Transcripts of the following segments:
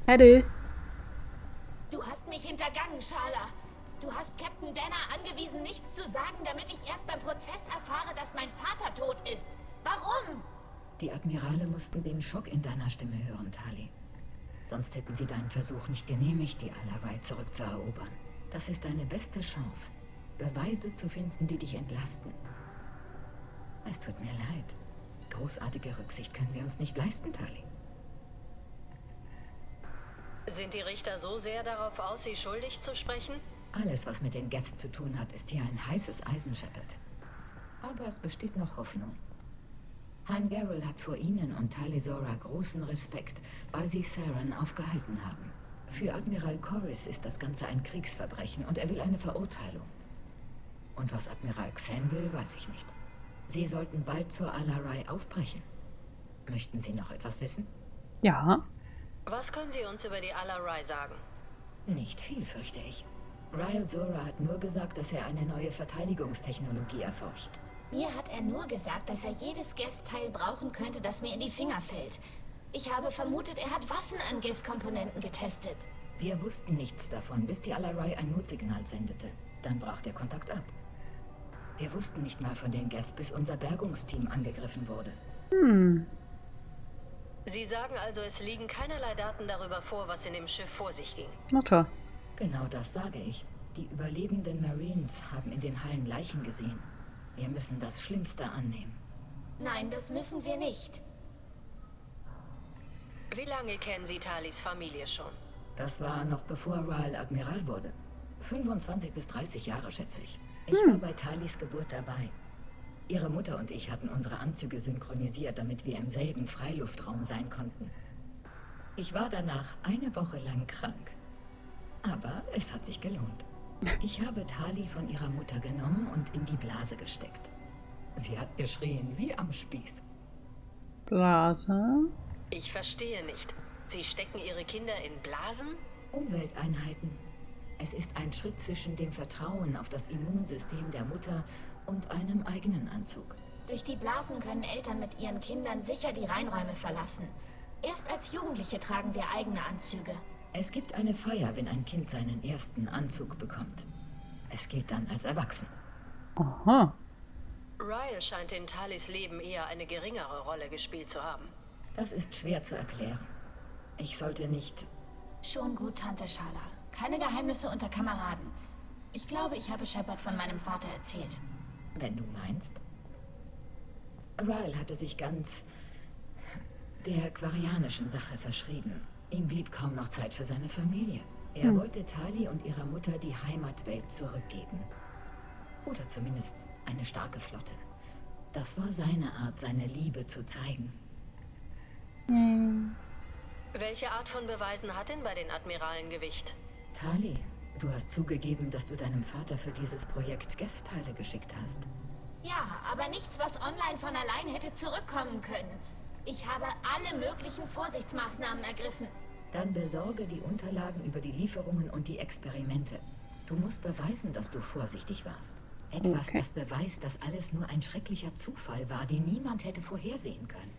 Hey, Du hast mich hintergangen, Shala. Du hast Captain Danner angewiesen, nichts zu sagen, damit ich erst beim Prozess erfahre, dass mein Vater tot ist. Warum? Die Admirale mussten den Schock in deiner Stimme hören, Tali. Sonst hätten sie deinen Versuch nicht genehmigt, die Al-Arai zurückzuerobern. Das ist deine beste Chance, Beweise zu finden, die dich entlasten. Es tut mir leid. Großartige Rücksicht können wir uns nicht leisten, Tali. Sind die Richter so sehr darauf aus, sie schuldig zu sprechen? Alles, was mit den Geth zu tun hat, ist hier ein heißes Eisen, Shepard. Aber es besteht noch Hoffnung. Han Garrel hat vor Ihnen und Tali-Zora großen Respekt, weil Sie Saren aufgehalten haben. Für Admiral Corris ist das Ganze ein Kriegsverbrechen und er will eine Verurteilung. Und was Admiral Xen will, weiß ich nicht. Sie sollten bald zur Al-Arai aufbrechen. Möchten Sie noch etwas wissen? ja. Was können Sie uns über die Al-Arai sagen? Nicht viel, fürchte ich. Rael Zora hat nur gesagt, dass er eine neue Verteidigungstechnologie erforscht. Mir hat er nur gesagt, dass er jedes Geth-Teil brauchen könnte, das mir in die Finger fällt. Ich habe vermutet, er hat Waffen an Geth-Komponenten getestet. Wir wussten nichts davon, bis die Al-Arai ein Notsignal sendete. Dann brach der Kontakt ab. Wir wussten nicht mal von den Geth, bis unser Bergungsteam angegriffen wurde. Sie sagen also, es liegen keinerlei Daten darüber vor, was in dem Schiff vor sich ging. Na toll. Genau das sage ich. Die überlebenden Marines haben in den Hallen Leichen gesehen. Wir müssen das Schlimmste annehmen. Nein, das müssen wir nicht. Wie lange kennen Sie Talis Familie schon? Das war noch bevor Rael Admiral wurde. 25 bis 30 Jahre, schätze ich. Ich war bei Talis Geburt dabei. Ihre Mutter und ich hatten unsere Anzüge synchronisiert, damit wir im selben Freiluftraum sein konnten. Ich war danach eine Woche lang krank. Aber es hat sich gelohnt. Ich habe Tali von ihrer Mutter genommen und in die Blase gesteckt. Sie hat geschrien wie am Spieß. Blase. Ich verstehe nicht. Sie stecken Ihre Kinder in Blasen? Umwelteinheiten. Es ist ein Schritt zwischen dem Vertrauen auf das Immunsystem der Mutter und einem eigenen Anzug. Durch die Blasen können Eltern mit ihren Kindern sicher die Reinräume verlassen. Erst als Jugendliche tragen wir eigene Anzüge. Es gibt eine Feier, wenn ein Kind seinen ersten Anzug bekommt. Es gilt dann als erwachsen. Aha. Rael scheint in Talis Leben eher eine geringere Rolle gespielt zu haben. Das ist schwer zu erklären. Ich sollte nicht... Schon gut, Tante Shala. Keine Geheimnisse unter Kameraden. Ich glaube, ich habe Shepard von meinem Vater erzählt. Wenn du meinst. Rael hatte sich ganz der quarianischen Sache verschrieben. Ihm blieb kaum noch Zeit für seine Familie. Er wollte Tali und ihrer Mutter die Heimatwelt zurückgeben. Oder zumindest eine starke Flotte. Das war seine Art, seine Liebe zu zeigen. Welche Art von Beweisen hat denn bei den Admiralen Gewicht? Tali, du hast zugegeben, dass du deinem Vater für dieses Projekt Geth-Teile geschickt hast. Ja, aber nichts, was online von allein hätte zurückkommen können. Ich habe alle möglichen Vorsichtsmaßnahmen ergriffen. Dann besorge die Unterlagen über die Lieferungen und die Experimente. Du musst beweisen, dass du vorsichtig warst. Etwas, das beweist, dass alles nur ein schrecklicher Zufall war, den niemand hätte vorhersehen können.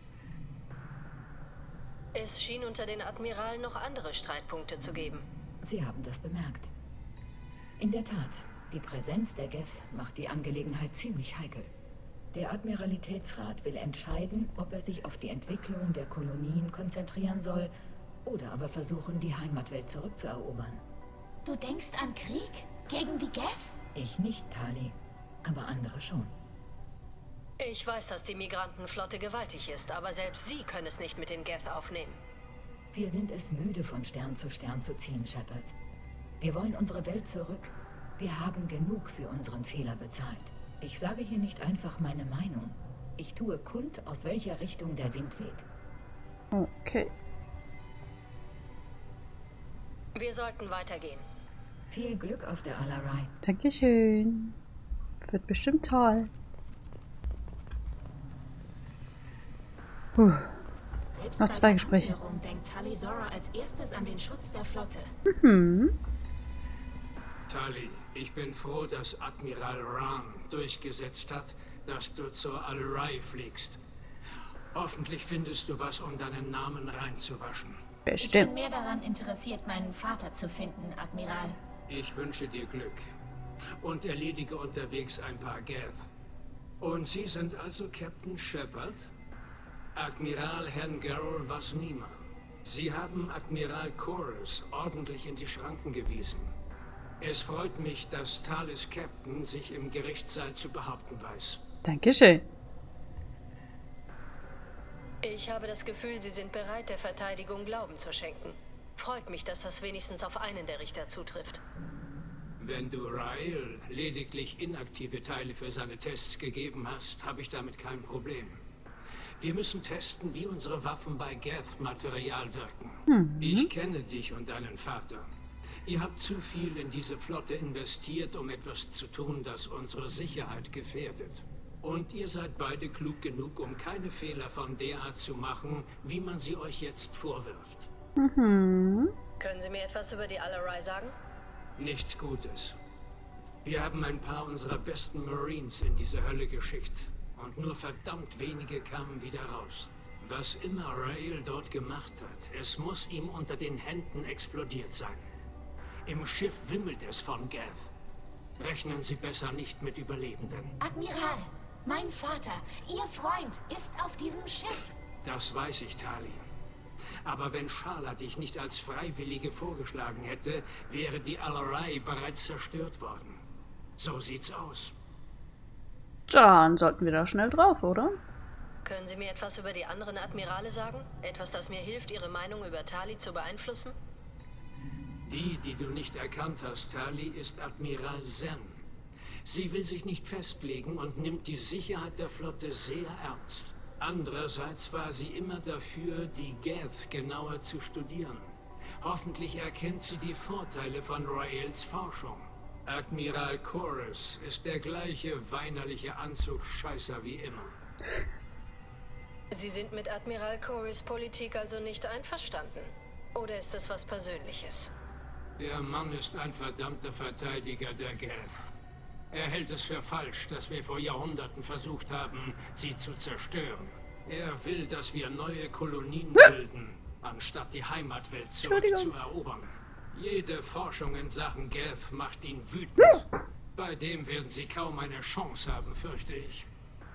Es schien unter den Admiralen noch andere Streitpunkte zu geben. Sie haben das bemerkt. In der Tat, die Präsenz der Geth macht die Angelegenheit ziemlich heikel. Der Admiralitätsrat will entscheiden, ob er sich auf die Entwicklung der Kolonien konzentrieren soll oder aber versuchen, die Heimatwelt zurückzuerobern. Du denkst an Krieg? Gegen die Geth? Ich nicht, Tali, aber andere schon. Ich weiß, dass die Migrantenflotte gewaltig ist, aber selbst sie können es nicht mit den Geth aufnehmen. Wir sind es müde, von Stern zu ziehen, Shepard. Wir wollen unsere Welt zurück. Wir haben genug für unseren Fehler bezahlt. Ich sage hier nicht einfach meine Meinung. Ich tue kund, aus welcher Richtung der Wind weht. Okay. Wir sollten weitergehen. Viel Glück auf der Al-Arai. Dankeschön. Wird bestimmt toll. Selbst Noch bei 2 der Gespräche. Annäherung denkt Tali-Zora als erstes an den Schutz der Flotte. Tali, ich bin froh, dass Admiral Rahn durchgesetzt hat, dass du zur Al-Arai fliegst. Hoffentlich findest du was, um deinen Namen reinzuwaschen. Ich Bestimmt. bin mehr daran interessiert, meinen Vater zu finden, Admiral. Ich wünsche dir Glück und erledige unterwegs ein paar Geth. Und Sie sind also Captain Shepard? Admiral Herrn Garrel Vasnima. Sie haben Admiral Chorus ordentlich in die Schranken gewiesen. Es freut mich, dass Talis Captain sich im Gerichtssaal zu behaupten weiß. Dankeschön. Ich habe das Gefühl, Sie sind bereit, der Verteidigung Glauben zu schenken. Freut mich, dass das wenigstens auf einen der Richter zutrifft. Wenn du Rael lediglich inaktive Teile für seine Tests gegeben hast, habe ich damit kein Problem. Wir müssen testen, wie unsere Waffen bei Geth-Material wirken. Ich kenne dich und deinen Vater. Ihr habt zu viel in diese Flotte investiert, um etwas zu tun, das unsere Sicherheit gefährdet. Und ihr seid beide klug genug, um keine Fehler von der Art zu machen, wie man sie euch jetzt vorwirft. Mhm. Können Sie mir etwas über die Alarai sagen? Nichts Gutes. Wir haben ein paar unserer besten Marines in diese Hölle geschickt. Und nur verdammt wenige kamen wieder raus. Was immer Rael dort gemacht hat, es muss ihm unter den Händen explodiert sein. Im Schiff wimmelt es von Geth. Rechnen Sie besser nicht mit Überlebenden. Admiral, mein Vater, Ihr Freund, ist auf diesem Schiff. Das weiß ich, Tali. Aber wenn Shala dich nicht als Freiwillige vorgeschlagen hätte, wäre die Alarai bereits zerstört worden. So sieht's aus. Dann sollten wir da schnell drauf, oder? Können Sie mir etwas über die anderen Admirale sagen? Etwas, das mir hilft, Ihre Meinung über Tali zu beeinflussen? Die du nicht erkannt hast, Tali, ist Admiral Zen. Sie will sich nicht festlegen und nimmt die Sicherheit der Flotte sehr ernst. Andererseits war sie immer dafür, die Geth genauer zu studieren. Hoffentlich erkennt sie die Vorteile von Raels Forschung. Admiral Chorus ist der gleiche weinerliche Anzugsscheißer wie immer. Sie sind mit Admiral Chorus Politik also nicht einverstanden? Oder ist es was Persönliches? Der Mann ist ein verdammter Verteidiger der Geth. Er hält es für falsch, dass wir vor Jahrhunderten versucht haben, sie zu zerstören. Er will, dass wir neue Kolonien bilden, anstatt die Heimatwelt zurückzuerobern. Jede Forschung in Sachen Geth macht ihn wütend. Bei dem werden sie kaum eine Chance haben, fürchte ich.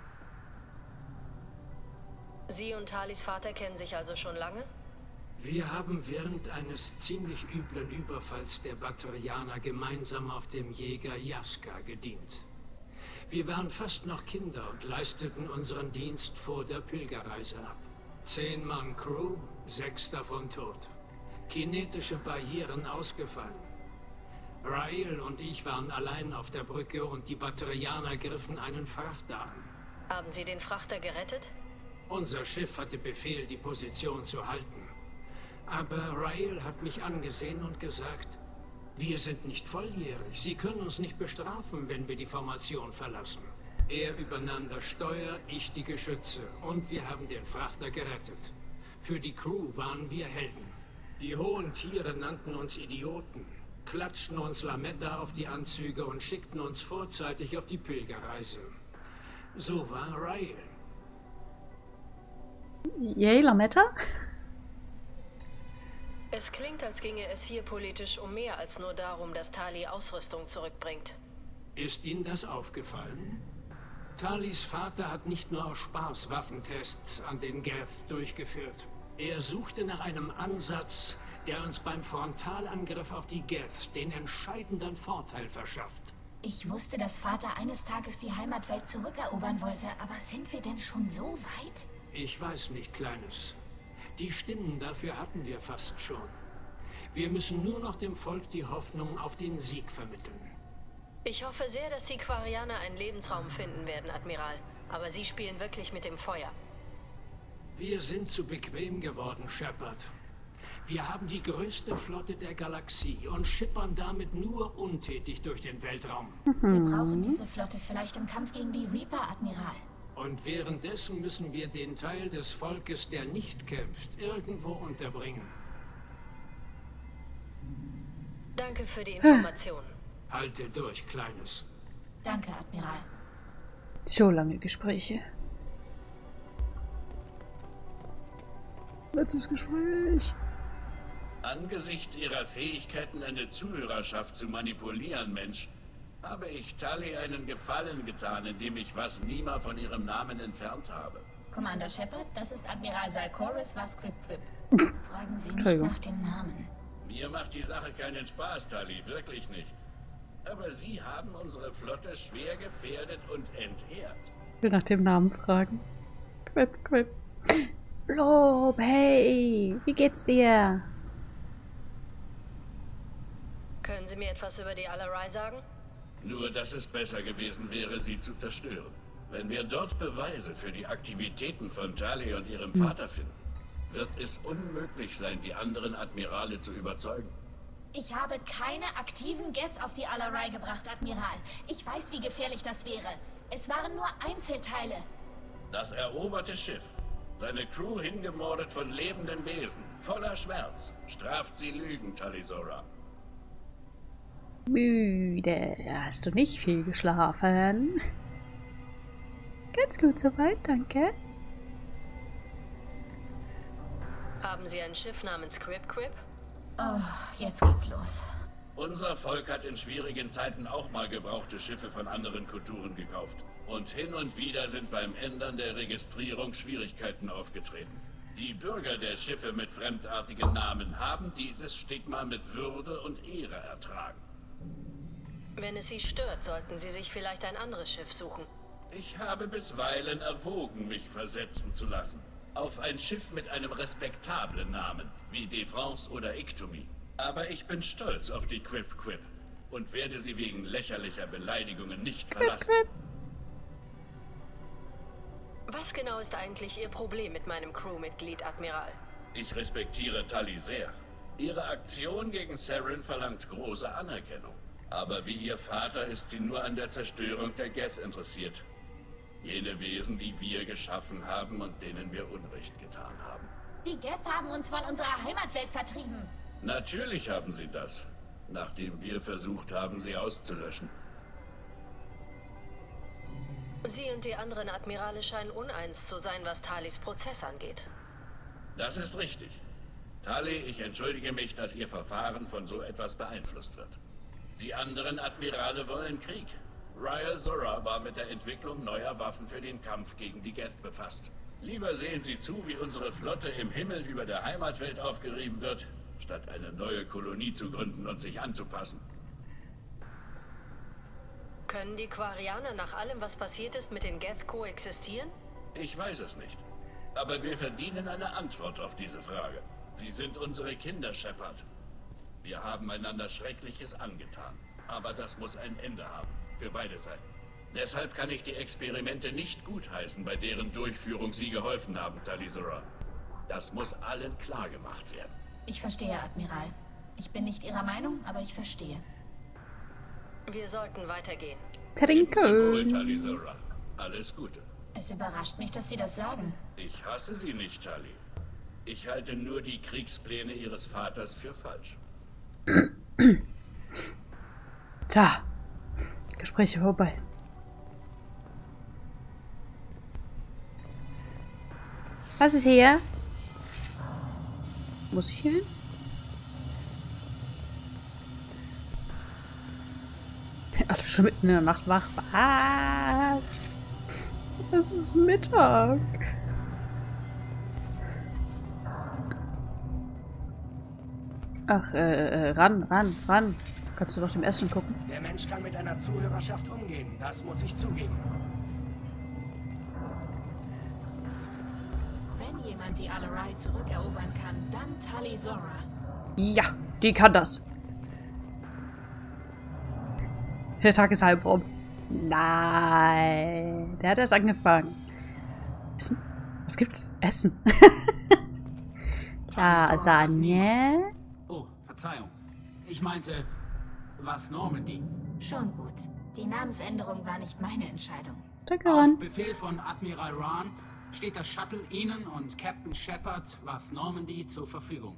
Sie und Talis Vater kennen sich also schon lange? Wir haben während eines ziemlich üblen Überfalls der Batarianer gemeinsam auf dem Jäger Jaska gedient. Wir waren fast noch Kinder und leisteten unseren Dienst vor der Pilgerreise ab. 10 Mann Crew, 6 davon tot. Kinetische Barrieren ausgefallen. Rael und ich waren allein auf der Brücke und die Batarianer griffen einen Frachter an. Haben Sie den Frachter gerettet? Unser Schiff hatte Befehl, die Position zu halten. Aber Rael hat mich angesehen und gesagt, wir sind nicht volljährig. Sie können uns nicht bestrafen, wenn wir die Formation verlassen. Er übernahm das Steuer, ich die Geschütze. Und wir haben den Frachter gerettet. Für die Crew waren wir Helden. Die hohen Tiere nannten uns Idioten, klatschten uns Lametta auf die Anzüge und schickten uns vorzeitig auf die Pilgerreise. So war Rael. Yay, Lametta? Es klingt, als ginge es hier politisch um mehr als nur darum, dass Tali Ausrüstung zurückbringt. Ist Ihnen das aufgefallen? Talis Vater hat nicht nur aus Spaß Waffentests an den Geth durchgeführt. Er suchte nach einem Ansatz, der uns beim Frontalangriff auf die Geth den entscheidenden Vorteil verschafft. Ich wusste, dass Vater eines Tages die Heimatwelt zurückerobern wollte, aber sind wir denn schon so weit? Ich weiß nicht, Kleines. Die Stimmen dafür hatten wir fast schon. Wir müssen nur noch dem Volk die Hoffnung auf den Sieg vermitteln. Ich hoffe sehr, dass die Quarianer einen Lebensraum finden werden, Admiral. Aber Sie spielen wirklich mit dem Feuer. Wir sind zu bequem geworden, Shepard. Wir haben die größte Flotte der Galaxie und schippern damit nur untätig durch den Weltraum. Wir brauchen diese Flotte vielleicht im Kampf gegen die Reaper, Admiral. Und währenddessen müssen wir den Teil des Volkes, der nicht kämpft, irgendwo unterbringen. Danke für die Information. Halte durch, Kleines. Danke, Admiral. So lange Gespräche. Letztes Gespräch. Angesichts Ihrer Fähigkeiten, eine Zuhörerschaft zu manipulieren, Mensch, habe ich Tali einen Gefallen getan, indem ich Vasmima von ihrem Namen entfernt habe. Commander Shepard, das ist Admiral Salkoris Vasquip. Fragen Sie nicht nach dem Namen. Mir macht die Sache keinen Spaß, Tali, wirklich nicht. Aber Sie haben unsere Flotte schwer gefährdet und entehrt. Ich will nach dem Namen fragen. Quip. Lob, hey, wie geht's dir? Können Sie mir etwas über die Alarai sagen? Nur, dass es besser gewesen wäre, sie zu zerstören. Wenn wir dort Beweise für die Aktivitäten von Tali und ihrem Vater finden, wird es unmöglich sein, die anderen Admirale zu überzeugen. Ich habe keine aktiven Geth auf die Alarai gebracht, Admiral. Ich weiß, wie gefährlich das wäre. Es waren nur Einzelteile. Das eroberte Schiff, seine Crew hingemordet von lebenden Wesen, voller Schmerz, straft sie Lügen, Tali'Zorah. Müde. Hast du nicht viel geschlafen? Ganz gut soweit, danke. Haben Sie ein Schiff namens Quip? Oh, jetzt geht's los. Unser Volk hat in schwierigen Zeiten auch mal gebrauchte Schiffe von anderen Kulturen gekauft. Und hin und wieder sind beim Ändern der Registrierung Schwierigkeiten aufgetreten. Die Bürger der Schiffe mit fremdartigen Namen haben dieses Stigma mit Würde und Ehre ertragen. Wenn es Sie stört, sollten Sie sich vielleicht ein anderes Schiff suchen. Ich habe bisweilen erwogen, mich versetzen zu lassen. Auf ein Schiff mit einem respektablen Namen, wie De France oder Iktomi. Aber ich bin stolz auf die Quip und werde sie wegen lächerlicher Beleidigungen nicht verlassen. Was genau ist eigentlich Ihr Problem mit meinem Crewmitglied, Admiral? Ich respektiere Tali sehr. Ihre Aktion gegen Saren verlangt große Anerkennung. Aber wie ihr Vater ist sie nur an der Zerstörung der Geth interessiert. Jene Wesen, die wir geschaffen haben und denen wir Unrecht getan haben. Die Geth haben uns von unserer Heimatwelt vertrieben. Natürlich haben sie das, nachdem wir versucht haben, sie auszulöschen. Sie und die anderen Admirale scheinen uneins zu sein, was Talis Prozess angeht. Das ist richtig. Tali, ich entschuldige mich, dass Ihr Verfahren von so etwas beeinflusst wird. Die anderen Admirale wollen Krieg. Rael Zora war mit der Entwicklung neuer Waffen für den Kampf gegen die Geth befasst. Lieber sehen Sie zu, wie unsere Flotte im Himmel über der Heimatwelt aufgerieben wird, statt eine neue Kolonie zu gründen und sich anzupassen. Können die Quarianer nach allem, was passiert ist, mit den Geth koexistieren? Ich weiß es nicht. Aber wir verdienen eine Antwort auf diese Frage. Sie sind unsere Kinder, Shepard. Wir haben einander Schreckliches angetan. Aber das muss ein Ende haben. Für beide Seiten. Deshalb kann ich die Experimente nicht gutheißen, bei deren Durchführung Sie geholfen haben, Tali'Zorah. Das muss allen klar gemacht werden. Ich verstehe, Admiral. Ich bin nicht Ihrer Meinung, aber ich verstehe. Wir sollten weitergehen. Wohl, Tali'Zorah. Alles Gute. Es überrascht mich, dass Sie das sagen. Ich hasse Sie nicht, Tali. Ich halte nur die Kriegspläne Ihres Vaters für falsch. Tja, Gespräche vorbei. Was ist hier? Muss ich hier hin? Alle schon mitten in der Nacht wach. Was? Es ist Mittag. Ach, ran. Kannst du doch dem Essen gucken? Der Mensch kann mit einer Zuhörerschaft umgehen, das muss ich zugeben. Wenn jemand die Alarai zurückerobern kann, dann Tali'Zorah. Ja, die kann das. Der Tag ist halb rum. Nein, der hat erst angefangen. Essen? Was gibt's? Essen. Lasagne. Oh, Verzeihung. Ich meinte, was Normandy? Schon gut. Die Namensänderung war nicht meine Entscheidung. Danke, Auf Ron. Befehl von Admiral Rahn steht das Shuttle Ihnen und Captain Shepard, was Normandy, zur Verfügung.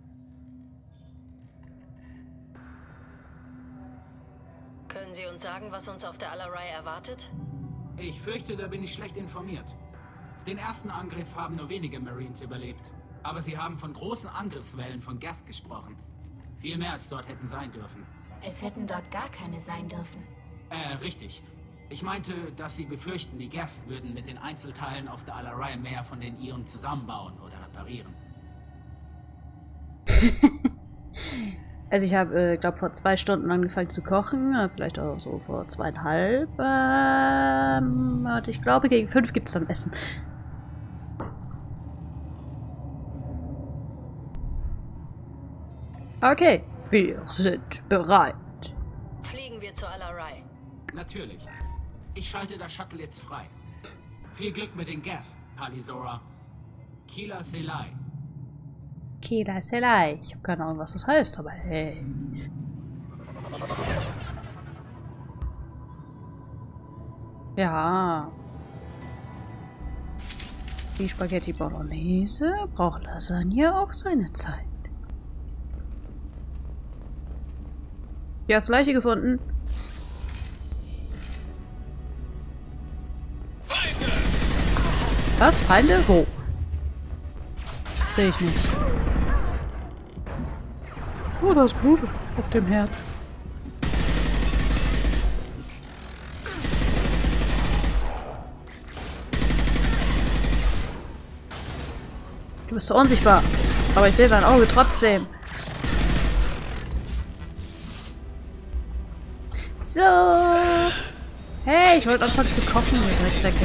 Können Sie uns sagen, was uns auf der Alarai erwartet? Ich fürchte, da bin ich schlecht informiert. Den ersten Angriff haben nur wenige Marines überlebt. Aber sie haben von großen Angriffswellen von Geth gesprochen. Viel mehr als dort hätten sein dürfen. Es hätten dort gar keine sein dürfen. Richtig. Ich meinte, dass sie befürchten, die Geth würden mit den Einzelteilen auf der Alarai mehr von den ihren zusammenbauen oder reparieren. Also ich habe, glaube vor 2 Stunden angefangen zu kochen, vielleicht auch so vor 2,5. Und ich glaube, gegen 5 gibt es dann Essen. Okay, wir sind bereit. Fliegen wir zur Alarai. Natürlich. Ich schalte das Shuttle jetzt frei. Viel Glück mit den Geth, Tali-Zora. Kila Selai. Kila Selai. Ich habe keine Ahnung, was das heißt, aber hey. Ja. Die Spaghetti Bolognese braucht Lasagne auch seine Zeit. Ja, hast Leiche gefunden. Was? Feinde? Wo? Sehe ich nicht. Oh, da ist Blut auf dem Herd. Du bist so unsichtbar. Aber ich sehe dein Auge trotzdem. So. Hey, ich wollte anfangen zu kochen, ihr Drecksäcke.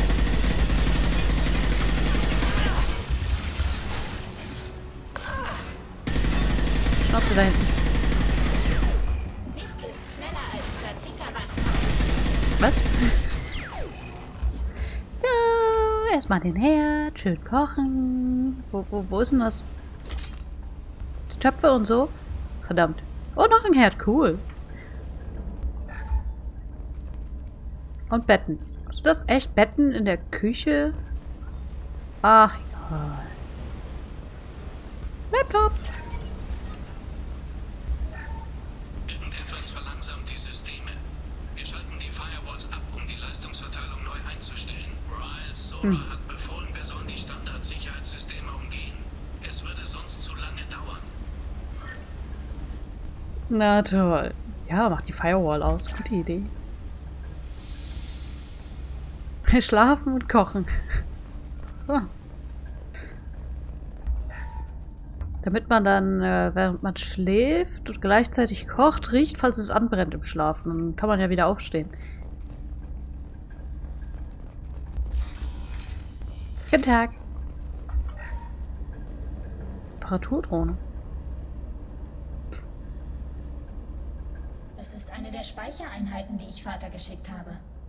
Schnauze da hinten. Schneller als Chatika, was? So, erstmal den Herd, schön kochen. Wo ist denn das? Die Töpfe und so? Verdammt. Oh, noch ein Herd, cool. Und Betten. Ist das echt Betten in der Küche? Ach, egal. Laptop. Irgendetwas verlangsamt die Systeme. Wir schalten die Firewalls ab, um die Leistungsverteilung neu einzustellen. Zora hat befohlen, wir sollen die Standardsicherheitssysteme umgehen. Es würde sonst zu lange dauern. Na toll. Ja, mach die Firewall aus. Gute Idee. Schlafen und kochen. So. Damit man dann, während man schläft und gleichzeitig kocht, riecht, falls es anbrennt im Schlafen. Dann kann man ja wieder aufstehen. Guten Tag. Reparaturdrohne. Das ist eine der Speichereinheiten, die ich Vater geschickt habe.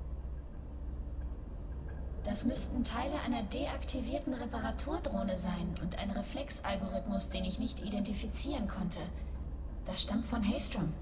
Das müssten Teile einer deaktivierten Reparaturdrohne sein und ein Reflexalgorithmus, den ich nicht identifizieren konnte. Das stammt von Haystrom.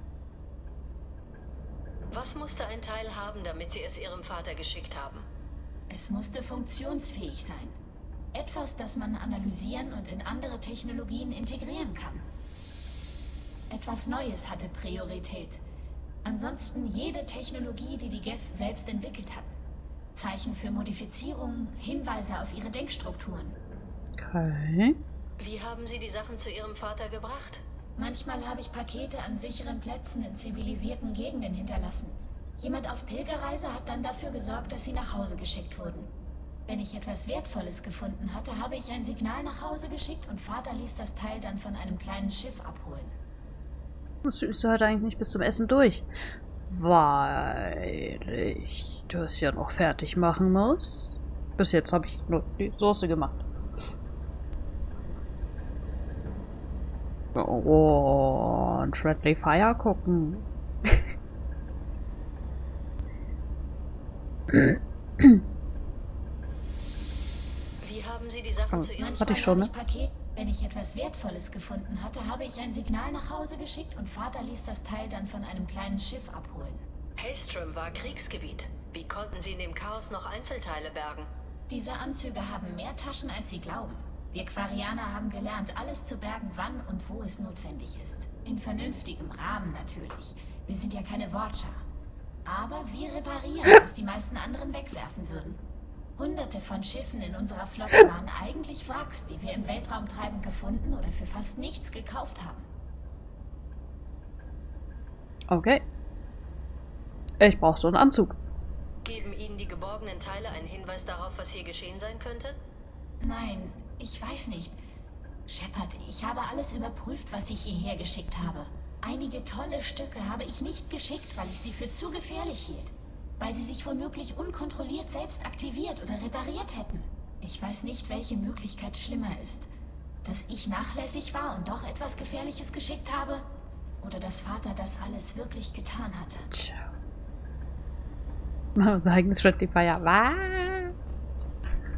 Was musste ein Teil haben, damit Sie es Ihrem Vater geschickt haben? Es musste funktionsfähig sein. Etwas, das man analysieren und in andere Technologien integrieren kann. Etwas Neues hatte Priorität. Ansonsten jede Technologie, die die Geth selbst entwickelt hat. Zeichen für Modifizierung, Hinweise auf ihre Denkstrukturen. Okay. Wie haben Sie die Sachen zu Ihrem Vater gebracht? Manchmal habe ich Pakete an sicheren Plätzen in zivilisierten Gegenden hinterlassen. Jemand auf Pilgerreise hat dann dafür gesorgt, dass sie nach Hause geschickt wurden. Wenn ich etwas Wertvolles gefunden hatte, habe ich ein Signal nach Hause geschickt und Vater ließ das Teil dann von einem kleinen Schiff abholen. Bist du heute eigentlich nicht bis zum Essen durch? Weil ich das ja noch fertig machen muss. Bis jetzt habe ich nur die Soße gemacht. Und Friendly Fire gucken. Wie haben Sie die Sachen zu Ihrem hatte ich schon, ne? Wenn ich etwas Wertvolles gefunden hatte, habe ich ein Signal nach Hause geschickt und Vater ließ das Teil dann von einem kleinen Schiff abholen. Haystrom war Kriegsgebiet. Wie konnten Sie in dem Chaos noch Einzelteile bergen? Diese Anzüge haben mehr Taschen, als Sie glauben. Wir Quarianer haben gelernt, alles zu bergen, wann und wo es notwendig ist. In vernünftigem Rahmen natürlich. Wir sind ja keine Watcher. Aber wir reparieren, was die meisten anderen wegwerfen würden. Hunderte von Schiffen in unserer Flotte waren eigentlich Wracks, die wir im Weltraumtreiben gefunden oder für fast nichts gekauft haben. Okay. Ich brauche so einen Anzug. Geben Ihnen die geborgenen Teile einen Hinweis darauf, was hier geschehen sein könnte? Nein, ich weiß nicht. Shepard, ich habe alles überprüft, was ich hierher geschickt habe. Einige tolle Stücke habe ich nicht geschickt, weil ich sie für zu gefährlich hielt. Weil sie sich womöglich unkontrolliert selbst aktiviert oder repariert hätten. Ich weiß nicht, welche Möglichkeit schlimmer ist. Dass ich nachlässig war und doch etwas Gefährliches geschickt habe? Oder dass Vater das alles wirklich getan hatte? Tja. Unser eigenes Friendly Fire. Was?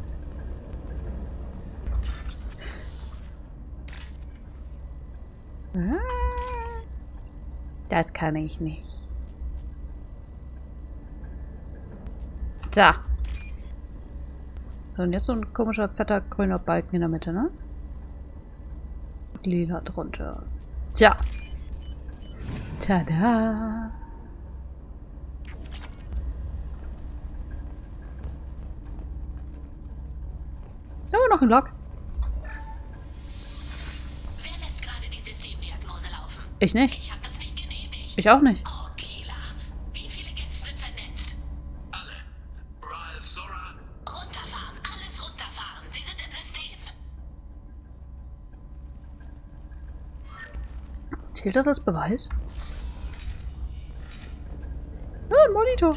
Das kann ich nicht. Da. So, und jetzt so ein komischer, fetter, grüner Balken in der Mitte, ne? Und lila drunter. Tja. Tada. Oh, noch ein Log. Wer lässt gerade die Systemdiagnose laufen? Ich nicht. Ich habe das nicht genehmigt. Ich auch nicht. Oh, Kila. Wie viele Gäste sind vernetzt? Alle. Rael, Zora. Runterfahren. Alles runterfahren. Sie sind im System. Zählt das als Beweis? Oh, ein Monitor.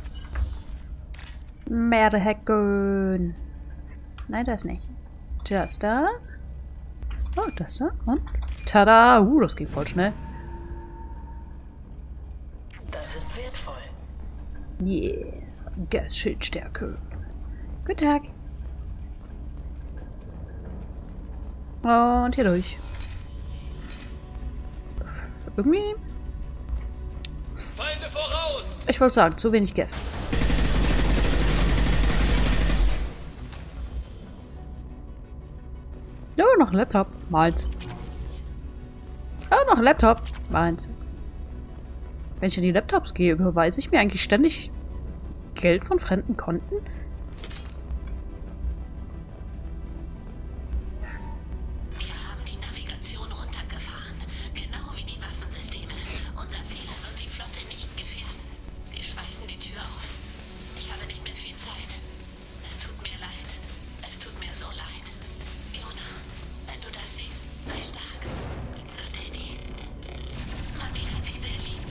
Mehrhacken. Nein, das nicht. Das da. Oh, das da. Und? Tada! Das geht voll schnell. Das ist wertvoll. Yeah. Gasschildstärke. Guten Tag. Und hier durch. Irgendwie. Feinde voraus! Ich wollte sagen, zu wenig Gas. Oh, noch ein Laptop. Meins. Oh, noch ein Laptop. Meins. Wenn ich in die Laptops gehe, überweise ich mir eigentlich ständig Geld von fremden Konten? Wir haben die Navigation runtergefahren. Genau wie die Waffensysteme. Unser Fehler wird die Flotte nicht gefährden. Wir schmeißen die Tür auf. Ich habe nicht mehr viel Zeit. Es tut mir leid. Es tut mir so leid. Fiona, wenn du das siehst, sei stark. Für Daddy. Rati hat sich sehr lieb.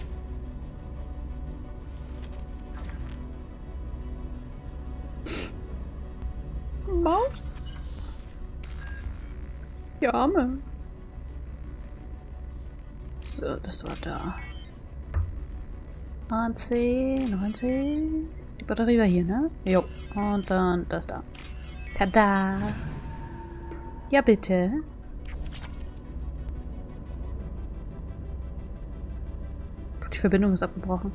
Maus? Die Arme. So, das war da. AC, 90. Die Batterie war hier, ne? Jo. Und dann das da. Tada! Ja, bitte. Die Verbindung ist abgebrochen.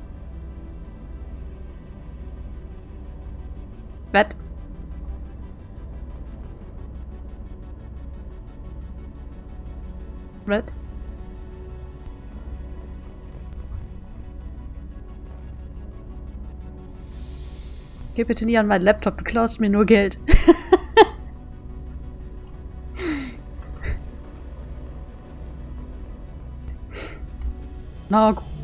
Was? Was? Geh bitte nie an meinen Laptop, du klaust mir nur Geld. Na gut.